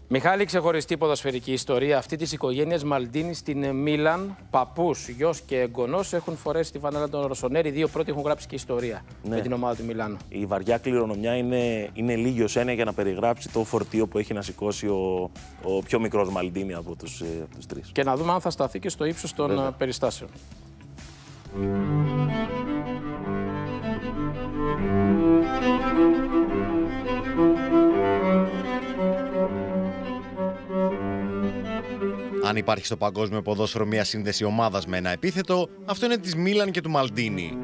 Μιχάλη, ξεχωριστή ποδοσφαιρική ιστορία αυτή της οικογένειας Μαλντίνη στην Μίλαν. Παππούς, γιος και εγγονός έχουν φορέσει τη φανέλα των Ροσονέρι. Οι δύο πρώτοι έχουν γράψει και ιστορία με την ομάδα του Μιλάνου. Η βαριά κληρονομιά είναι λίγη ως έννοια για να περιγράψει το φορτίο που έχει να σηκώσει ο πιο μικρός Μαλντίνη από τους τρεις. Και να δούμε αν θα σταθεί και στο ύψος των περιστάσεων. Αν υπάρχει στο παγκόσμιο ποδόσφαιρο μια σύνδεση ομάδας με ένα επίθετο, αυτό είναι της Μίλαν και του Μαλντίνη.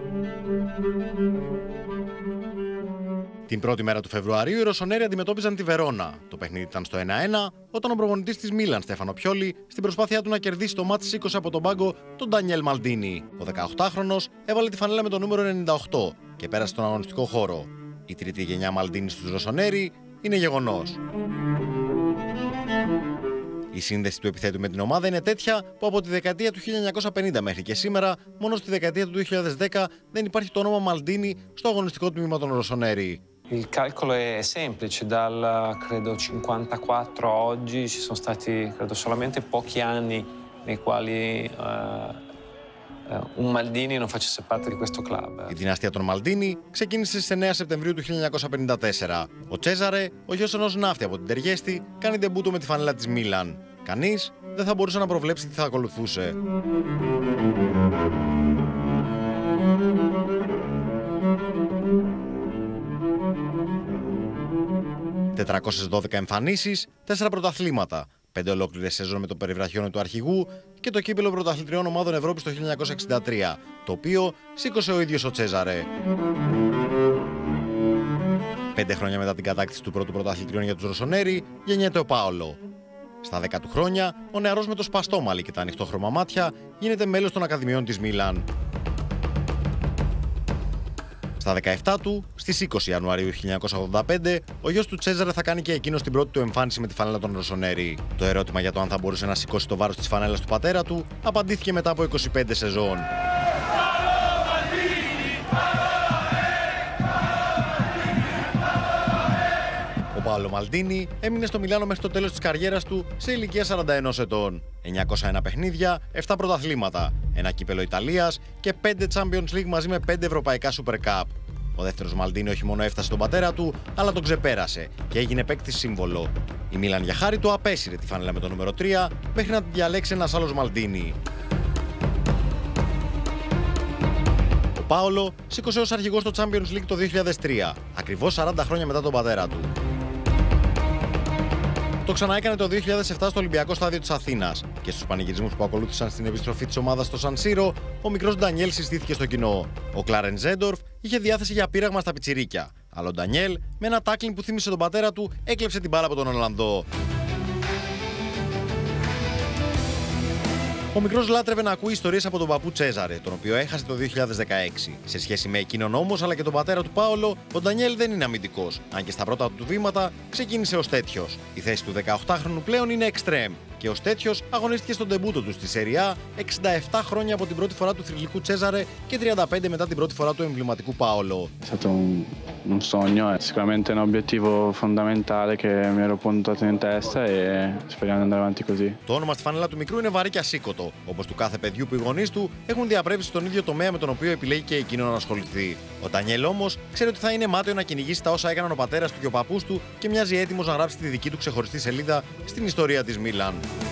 Την πρώτη μέρα του Φεβρουαρίου οι Ροσονέρι αντιμετώπιζαν τη Βερόνα. Το παιχνίδι ήταν στο 1-1, όταν ο προπονητής της Μίλαν, Στέφανο Πιόλι, στην προσπάθειά του να κερδίσει το μάτς 20 από τον πάγκο, τον Ντανιέλ Μαλντίνη. Ο 18χρονος έβαλε τη φανέλα με το νούμερο 98 και πέρασε στον αγωνιστικό χώρο. Η τρίτη γενιά Μαλντίνη στους Ροσονέρι είναι γεγονός. Η σύνδεση του επιθέτου με την ομάδα είναι τέτοια που από τη δεκαετία του 1950 μέχρι και σήμερα, μόνο στη δεκαετία του 2010 δεν υπάρχει το όνομα Μαλντίνη στο αγωνιστικό τμήμα των Ροσονέρι. Il calcolo è semplice, dal credo 54 a oggi ci sono stati credo solamente pochi anni nei quali un Maldini non facesse parte di questo club. Η δυναστεία των Μαλντίνη ξεκίνησε στις 9 Σεπτεμβρίου του 1954. Ο Τσέζαρε, ο γιος ενός ναύτη από την Τεργέστη, κάνει ντεμπούτο με τη φανέλα της Μίλαν. Κανείς δεν θα μπορούσε να προβλέψει τι θα ακολουθούσε. 412 εμφανίσεις, 4 πρωταθλήματα, 5 ολόκληρες σεζόν με το περιβραχιόνιο του αρχηγού και το κύπελλο πρωταθλητριών ομάδων Ευρώπης το 1963, το οποίο σήκωσε ο ίδιος ο Τσέζαρε. 5 χρόνια μετά την κατάκτηση του πρώτου πρωταθλητριών για τους Ροσονέρι, γεννιέται ο Πάολο. Στα 10 του χρόνια, ο νεαρός με το σπαστό μαλλί και τα ανοιχτόχρωμα μάτια γίνεται μέλος των Ακαδημιών της Μίλαν. Στα 17 του, στις 20 Ιανουαρίου 1985, ο γιος του Τσέζαρε θα κάνει και εκείνος την πρώτη του εμφάνιση με τη φανέλα των Ροσονέρι. Το ερώτημα για το αν θα μπορούσε να σηκώσει το βάρος της φανέλας του πατέρα του απαντήθηκε μετά από 25 σεζόν. Ο Πάολο Μαλντίνη έμεινε στο Μιλάνο μέχρι το τέλος της καριέρας του σε ηλικία 41 ετών. 901 παιχνίδια, 7 πρωταθλήματα, ένα κύπελλο Ιταλίας και 5 Champions League μαζί με 5 ευρωπαϊκά Super Cup. Ο δεύτερος Μαλντίνη όχι μόνο έφτασε τον πατέρα του, αλλά τον ξεπέρασε και έγινε παίκτης σύμβολο. Η Μίλαν για χάρη του απέσυρε τη φανέλα με το νούμερο 3 μέχρι να την διαλέξει ένας άλλος Μαλντίνη. Ο Πάολο σήκωσε ως αρχηγός στο Champions League το 2003, ακριβώς 40 χρόνια μετά τον πατέρα του. Το ξαναέκανε το 2007 στο Ολυμπιακό Στάδιο της Αθήνας και στους πανηγυρισμούς που ακολούθησαν στην επιστροφή της ομάδας στο Σαν Σύρο, ο μικρός Ντανιέλ συστήθηκε στο κοινό. Ο Κλάρεν Ζέντορφ είχε διάθεση για πείραγμα στα πιτσιρίκια, αλλά ο Ντανιέλ, με ένα τάκλιν που θύμισε τον πατέρα του, έκλεψε την μπάλα από τον Ολλανδό. Ο μικρός λάτρευε να ακούει ιστορίες από τον παππού Τσέζαρε, τον οποίο έχασε το 2016. Σε σχέση με εκείνον όμως, αλλά και τον πατέρα του Πάολο, ο Ντανιέλ δεν είναι αμυντικός, αν και στα πρώτα του βήματα ξεκίνησε ως τέτοιος. Η θέση του 18χρονου πλέον είναι εξτρέμ και ως τέτοιος αγωνίστηκε στον ντεμπούτο του στη Σεριά 67 χρόνια από την πρώτη φορά του θρυλικού Τσέζαρε και 35 μετά την πρώτη φορά του εμβληματικού Πάολο. Un sogno, è sicuramente un obiettivo fondamentale che mi ero puntato in testa e speriamo di andare avanti così. Το όνομα στη φανέλα του μικρού είναι βαρύ και ασήκωτο, όπως του κάθε παιδιού που οι γονείς του έχουν διαπρέψει στον ίδιο τομέα με τον οποίο επιλέγει και εκείνο να ασχοληθεί. Ο Ντανιέλ όμως ξέρει ότι θα είναι μάταιο να κυνηγήσει τα όσα έκαναν ο πατέρας του και ο παππούς του και μοιάζει έτοιμος να γράψει τη δική του ξεχωριστή σελίδα στην ιστορία της Μίλαν.